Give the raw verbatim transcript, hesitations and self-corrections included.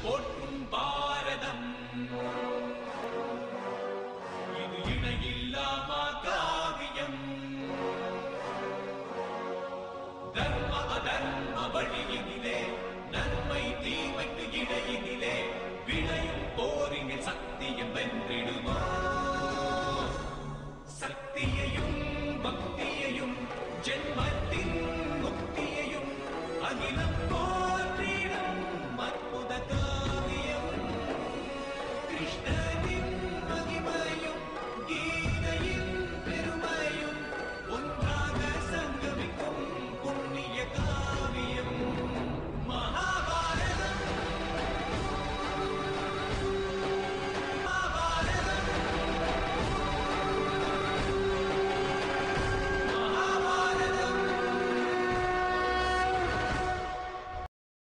போற்றும் பாரதம். இது இணையில்லாமா காவியம். தர்ம அதர்ம வழியினிலே, நன்மை தீமைக்கு இடையினிலே, விளையும் போரினில் சத்தியம் வென்றிடுமா? சக்தியையும் பக்தியையும் ஜென்மத்தின் முக்தியையும் அகிலம்